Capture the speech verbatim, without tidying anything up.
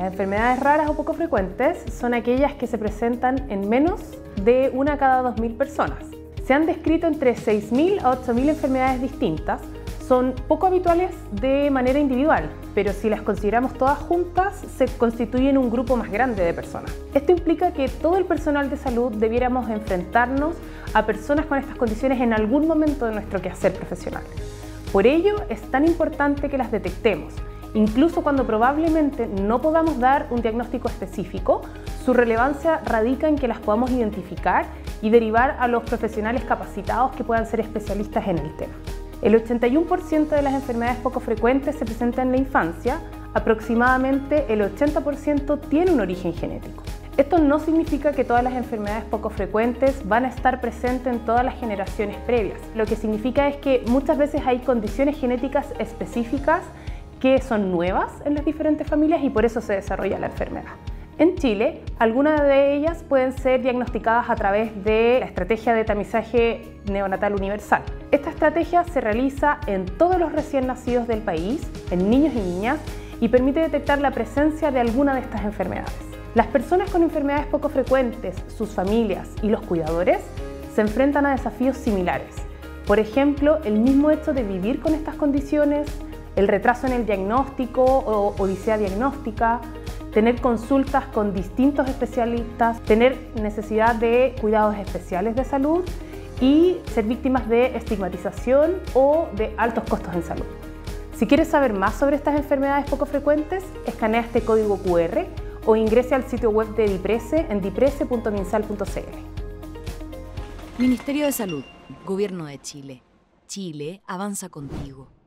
Las enfermedades raras o poco frecuentes son aquellas que se presentan en menos de una cada dos mil personas. Se han descrito entre seis mil a ocho mil enfermedades distintas. Son poco habituales de manera individual, pero si las consideramos todas juntas, se constituyen un grupo más grande de personas. Esto implica que todo el personal de salud debiéramos enfrentarnos a personas con estas condiciones en algún momento de nuestro quehacer profesional. Por ello, es tan importante que las detectemos. Incluso cuando probablemente no podamos dar un diagnóstico específico, su relevancia radica en que las podamos identificar y derivar a los profesionales capacitados que puedan ser especialistas en el tema. El ochenta y uno por ciento de las enfermedades poco frecuentes se presentan en la infancia, aproximadamente el ochenta por ciento tiene un origen genético. Esto no significa que todas las enfermedades poco frecuentes van a estar presentes en todas las generaciones previas. Lo que significa es que muchas veces hay condiciones genéticas específicas que son nuevas en las diferentes familias y por eso se desarrolla la enfermedad. En Chile, algunas de ellas pueden ser diagnosticadas a través de la estrategia de tamizaje neonatal universal. Esta estrategia se realiza en todos los recién nacidos del país, en niños y niñas, y permite detectar la presencia de alguna de estas enfermedades. Las personas con enfermedades poco frecuentes, sus familias y los cuidadores se enfrentan a desafíos similares. Por ejemplo, el mismo hecho de vivir con estas condiciones, el retraso en el diagnóstico o odisea diagnóstica, tener consultas con distintos especialistas, tener necesidad de cuidados especiales de salud y ser víctimas de estigmatización o de altos costos en salud. Si quieres saber más sobre estas enfermedades poco frecuentes, escanea este código cu erre o ingrese al sitio web de DIPRESE en diprese punto minsal punto c l. Ministerio de Salud, Gobierno de Chile. Chile avanza contigo.